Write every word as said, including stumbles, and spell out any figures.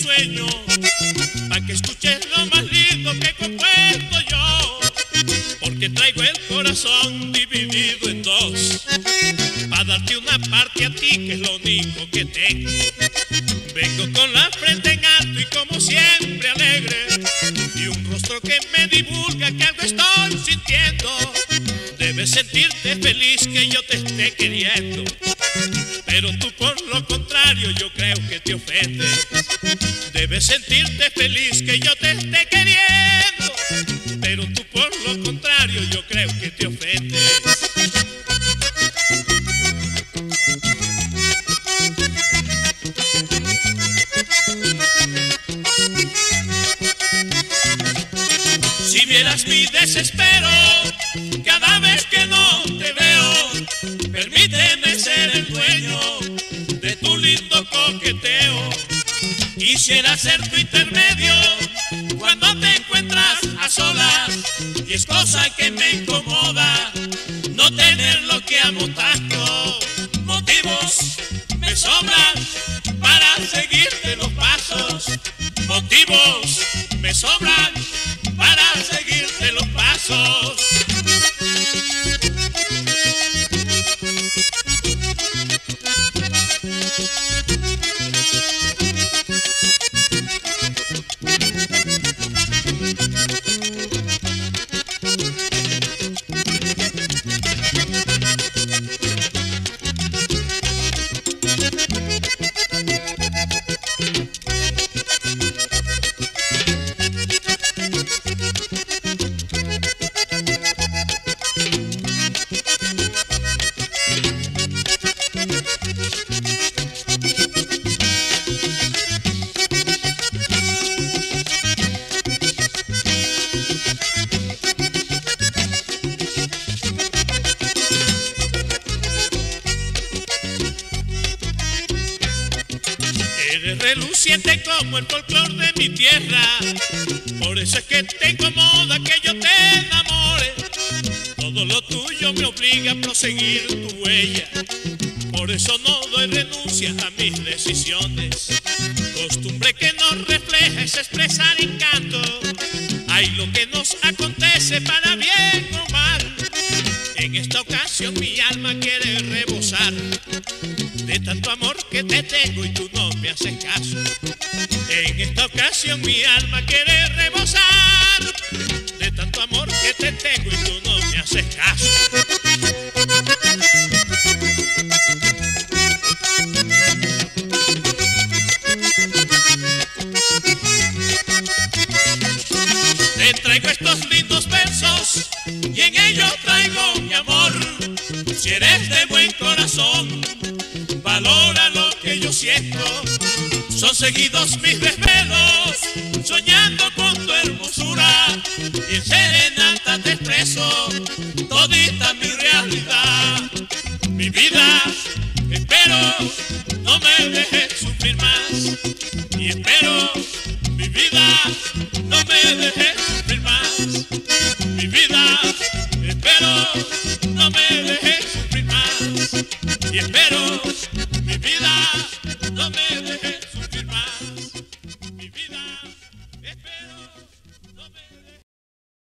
sueño, pa' que escuches lo más lindo que he compuesto yo, porque traigo el corazón dividido en dos, pa' darte una parte a ti que es lo único que tengo. Vengo con la frente en alto y como siempre alegre, y un rostro que me divulga que algo estoy sintiendo. Debes sentirte feliz que yo te esté queriendo, pero tú por lo contrario yo creo que te ofendes. Debes sentirte feliz que yo te esté queriendo, pero tú por lo contrario yo creo que te ofendes. Si vieras mi desespero cada vez que no te veo, permíteme ser el dueño de tu lindo coqueteo. Quisiera ser tu intermedio cuando te encuentras a solas, y es cosa que me incomoda no tener lo que amo tanto. Motivos me sobran para seguirte los pasos, motivos me sobran para seguirte los pasos. Eres reluciente como el folclor de mi tierra, por eso es que te incomoda que yo te enamore. Todo lo tuyo me obliga a proseguir tu huella, por eso no doy renuncia a mis decisiones. Costumbre que nos refleja es expresar encanto. Hay lo que nos acontece para bien o mal. En esta ocasión mi alma quiere rebosar de tanto amor que te tengo y tú no me haces caso. En esta ocasión mi alma quiere rebosar de tanto amor que te tengo y tú no me haces caso. Te traigo estos lindos versos y en ellos traigo mi amor. Si eres de buen corazón, valora lo que yo siento. Son seguidos mis desvelos, soñando con tu hermosura, y en serenata te expreso todita mi realidad. Mi vida, espero no me dejes sufrir más, y espero, mi vida, no me dejes sufrir más. Mi vida, espero